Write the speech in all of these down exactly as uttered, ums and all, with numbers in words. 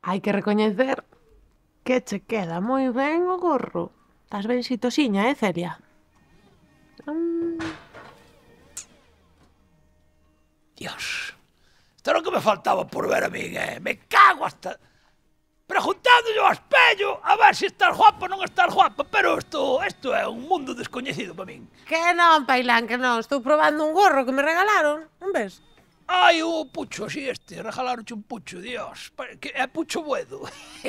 Hai que recoñecer que che queda moi ben o gorro. Estás ben xitosiña, eh, Celia? Mm. Dios, isto era o que me faltaba por ver a min, eh? Me cago hasta... Preguntándolle ao espello a ver se estás guapa ou non estás guapa, pero isto, isto é un mundo descoñecido para min. Que non, Pailán, que non. Estou probando un gorro que me regalaron, non ves? Ai, o pucho así este, regalaronche un pucho, Dios, que é pucho buedo.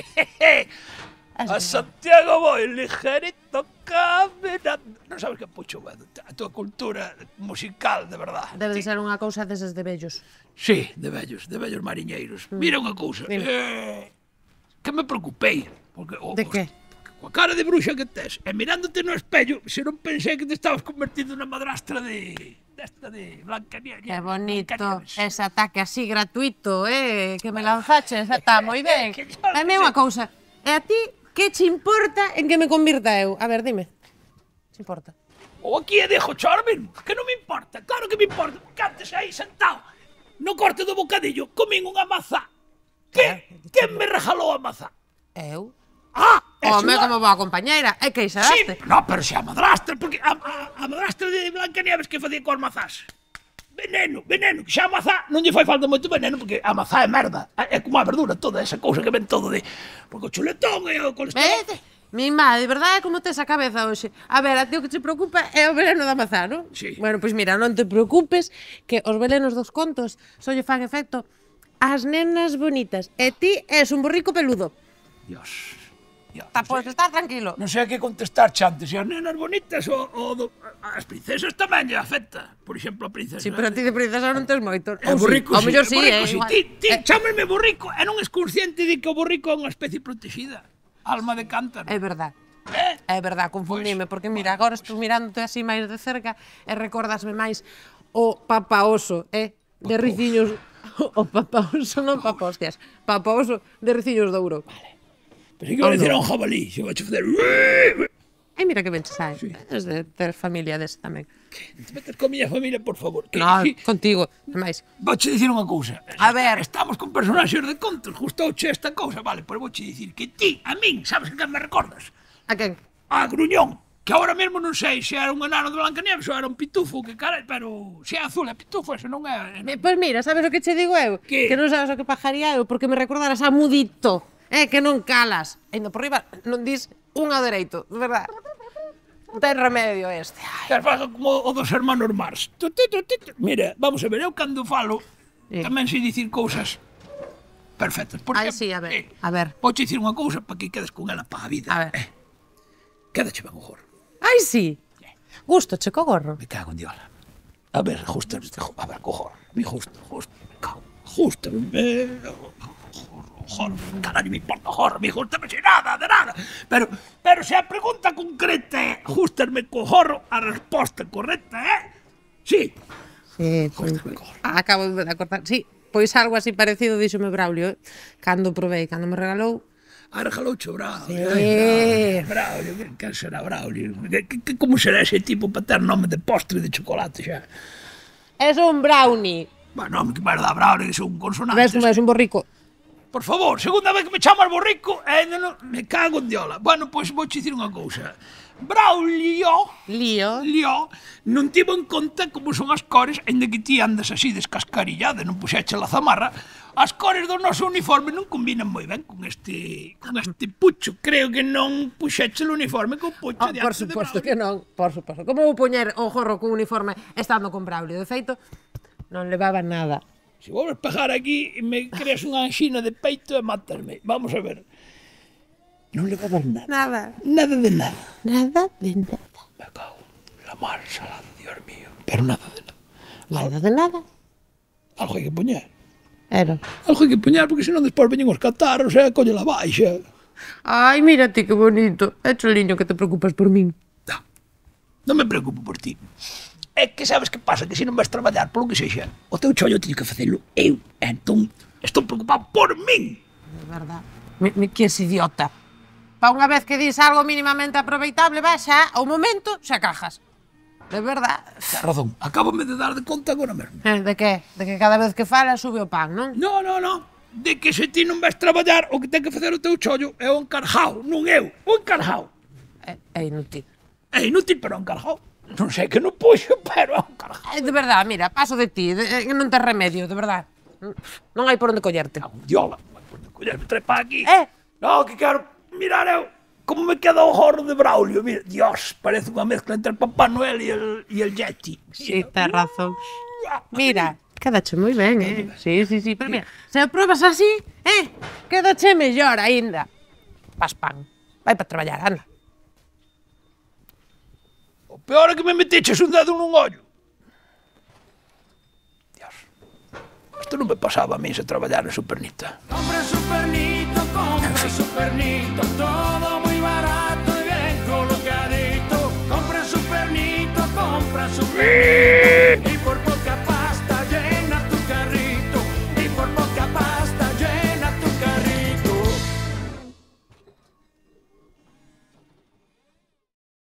A Santiago voy ligerito caminando. Non sabes que é pucho buedo, a tua cultura musical, de verdad. Debe de ser unha cousa deses de vellos. Sí, de vellos, de vellos mariñeiros. Mira unha cousa, eh, que me preocupei. Porque, oh, de que? Coa cara de bruxa que tes, e mirándote no espello, se non pensei que te estabas convertindo na madrastra de... desta de Blancanieves. Que bonito, ese ataque así gratuito, eh, que me lanzaches, está moi ben. Dame unha cousa, e a ti, que che importa en que me convirta eu? A ver, dime, che importa? O aquí e dejo Charmin, que non me importa, claro que me importa, porque antes aí sentado, no corte do bocadillo, comín unha mazá. Que, que me regalou a mazá? Eu? Ah, home, como boa compañeira, é que xeraste. Sí, no, pero se a madrastra, porque a, a, a madrastra de Blancanieves que facía coas mazás. Veneno, veneno, que xa a mazá non lle fai falta moito veneno, porque a mazá é merda. É como a verdura, toda esa cousa que ven todo de... Porque o chuletón e o colesterol... Vete, mi má, de verdade, como tes a cabeza hoxe? A ver, a ti o que te preocupa é o veneno da mazá, non? Sí. Bueno, pois mira, non te preocupes, que os venenos dos contos só lle fan efecto ás nenas bonitas. E ti és un borrico peludo. Dios... Ta, pois, estás tranquilo. Non sei a que contestar antes, se as nenas bonitas ou, ou do, as princesas tamén lle afecta. Por exemplo, a princesa... Sí, pero a ti de princesa non tes moito. É borrico, sí. O mellor sí, borrico, eh, sí. igual. Ti, ti, eh. chámame borrico e non es consciente de que o borrico é unha especie protegida. Alma de cántaro. É verdad. Eh? É verdad, confundime, Pois, porque mira, agora estou mirándote así máis de cerca e recordasme máis o papaoso, eh, de riciños... O papaoso, non papaostias. Papaoso de riciños de ouro. Vale. Pensei que iba a decir a un jabalí, se vai a facer... Ai, mira que ben che sabe. Sí. Es de ter familia dese tamén. Que non te metas con a miña familia, por favor. Que, No, que... contigo, máis. Vouche dicir unha cousa. A ver. Estamos con personaxes de contos, gustouche esta cousa, vale, pero vouche dicir que ti, a min, sabes que me recordas? A quen? A Gruñón, que agora mesmo non sei se era un enano de Blancanieves ou era un pitufo, que cara, pero se é azul é pitufo, eso non é... Eh, Pois mira, sabes o que che digo eu? Que? Que non sabes o que pajaría eu, porque me recordaras a Mudito. Eh, que non calas. Ainda por riba non dis un ao dereito, de verdad. Non ten remedio este. Ai. Que faga como o dos hermanos Mars. Tu, tu, tu, tu, tu. Mira, vamos a ver, eu cando falo, Sí. tamén sei dicir cousas perfectas. Por Ai, exemplo, sí, a ver, eh, a ver. Vouche dicir unha cousa para que quedes con ela para a vida. A ver. Eh, quédache ben o gorro. Ai, sí. Gusto, che co gorro. Me cago en diola. A ver, justo, a ver, co gorro. Mi justo, justo, me cago. Justo, me... Jorro, caralho, me importa, jorro, me gusta, me nada, de nada. Pero, pero se a pregunta concreta é ajustarme co jorro, a resposta correcta é... Sí. Sí, pois, acabo de acordar. Sí, pois algo así parecido díxome Braulio, eh? Cando provei, cando me regalou. Ah, regalouche o Braulio. Sí. Braulio, que, que será Braulio? Que, que, como será ese tipo para ter nome de postre de chocolate xa? Es un brownie. Bueno, nome que merda, Braulio, que son consonantes. Ves como es un borrico. Por favor, segunda vez que me chamas borrico e ainda non... Me cago en diola. Bueno, pois vou dicir unha cousa. Braulio, Lío. Lio, non tivo en conta como son as cores, ainda que ti andas así descascarillada, non puxeche la zamarra, as cores do noso uniforme non combinan moi ben con este con este pucho. Creo que non puxeche o uniforme con pucho Oh, diante por de suposto Braulio. que non, por suposto. Como vou poñer o gorro con uniforme estando con Braulio? De feito, non levaba nada. Se volves pegar aquí e me creas unha anxina de peito e mátasme. Vamos a ver. Non levabas nada. Nada. Nada de nada. Nada de nada. Me cago. La mar salada, Dios mío. Pero nada de nada. Nada de nada. Algo hai que poñer. Era. Algo hai que poñer, porque senón despois veñen os catarros e colle la baixa. Ai, mira ti que bonito. É choliño que te preocupas por min. Non, non me preocupo por ti. É que sabes que pasa, que se non vais traballar polo que sexa, o teu chollo teño que facelo eu. Entón, estou preocupado por min. De verdad. Mi, mi, que es idiota. Pa unha vez que dis algo mínimamente aproveitable, va, xa, ao momento, xa cajas. De verdad. Tens razón, acábame de dar de conta agora mesmo. Eh, de que? De que cada vez que fala sube o pan, non? No, no, no. de que se ti non vas traballar, o que ten que facer o teu chollo é o encarjao, non eu, o encarjao. É, é inútil. É inútil, pero o encarjao. Non sei que non puxo, pero é o encarjao. É de verdade, mira, paso de ti, de, de, non tes remedio, de verdade. Non hai por onde collerte. Diola, por onde collerme trepa aquí. Eh? Non, que quero mirar eu como me queda o gorro de Braulio. Mira, Dios, parece unha mezcla entre el Papá Noel e el, e el Yeti. Sí, tes razón. Mira, quedache moi ben, eh? Sí, sí, sí, pero mira, se o probas así, eh, quedache mellor aínda. Pas pan, vai para traballar, anda. O peor é que me meteches un dedo nun ollo. Dios, isto non me pasaba a mí se traballar en Supernita. Compra Supernito, compra Supernito, todo muy barato y bien colocadito. Compra Supernito, compra Supernito.